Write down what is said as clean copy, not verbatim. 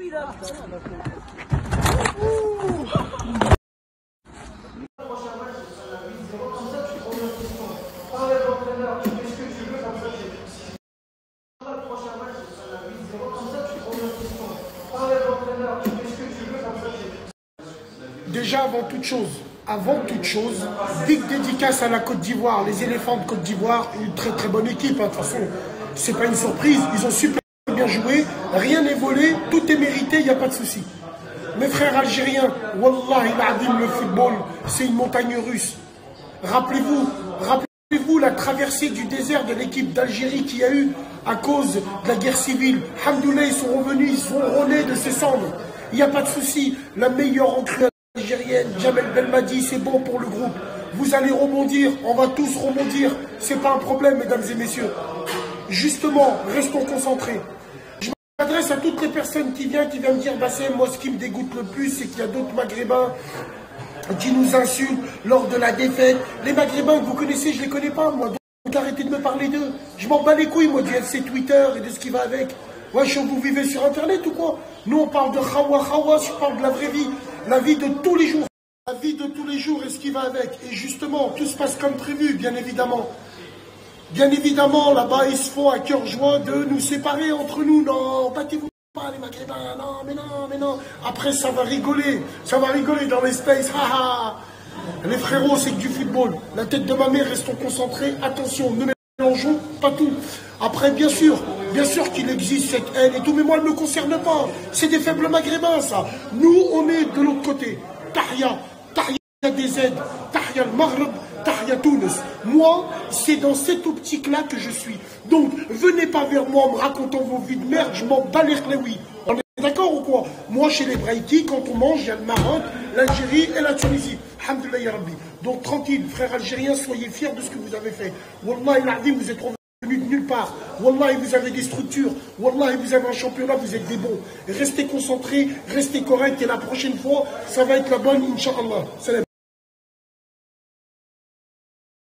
Déjà, avant toute chose, big dédicace à la Côte d'Ivoire, les éléphants de Côte d'Ivoire, une très très bonne équipe, hein. De toute façon, c'est pas une surprise, ils ont super bien joué, rien n'est volé, tout est mérité, il n'y a pas de souci. Mes frères algériens, Wallah il le football, c'est une montagne russe. Rappelez-vous la traversée du désert de l'équipe d'Algérie qu'il y a eu à cause de la guerre civile. Alhamdoulilah, ils sont revenus, ils sont relais de ces cendres. Il n'y a pas de souci, la meilleure recrue algérienne, Jamel Belmadi, c'est bon pour le groupe. Vous allez rebondir, on va tous rebondir. C'est pas un problème, mesdames et messieurs. Justement, restons concentrés. Je m'adresse à toutes les personnes qui viennent me dire, Bassem, moi ce qui me dégoûte le plus, c'est qu'il y a d'autres Maghrébins qui nous insultent lors de la défaite. Les Maghrébins que vous connaissez, je ne les connais pas, moi. Donc arrêtez de me parler d'eux. Je m'en bats les couilles, moi, du FC Twitter et de ce qui va avec. Ouais, vous vivez sur Internet ou quoi? Nous, on parle de Khawa, je parle de la vraie vie. La vie de tous les jours. La vie de tous les jours et ce qui va avec. Et justement, tout se passe comme prévu, bien évidemment. Bien évidemment, là-bas, ils se font à cœur joie de nous séparer entre nous. Non, battez-vous pas, les Maghrébins. Non, mais non. Après, ça va rigoler. Ça va rigoler dans les spaces. Les frérots, c'est que du football. La tête de ma mère, restons concentrés. Attention, ne mélangeons pas tout. Après, bien sûr qu'il existe cette haine et tout, mais moi, elle ne me concerne pas. C'est des faibles Maghrébins, ça. Nous, on est de l'autre côté. Tahia des aides, Tahia le Maghreb, Tahia Tunis. Moi, c'est dans cette optique-là que je suis. Donc, venez pas vers moi en me racontant vos vies de merde, je m'en bats les oui. On est d'accord ou quoi? Moi, chez les Braïkis, quand on mange, il y a le Maroc, l'Algérie et la Tunisie. Alhamdoulilah ya Rabbi. Donc, tranquille, frères algériens, soyez fiers de ce que vous avez fait. Wallah, vous êtes revenus de nulle part. Wallah, vous avez des structures. Wallah, vous avez un championnat, vous êtes des bons. Restez concentrés, restez corrects et la prochaine fois, ça va être la bonne, Inch'Allah. Salam.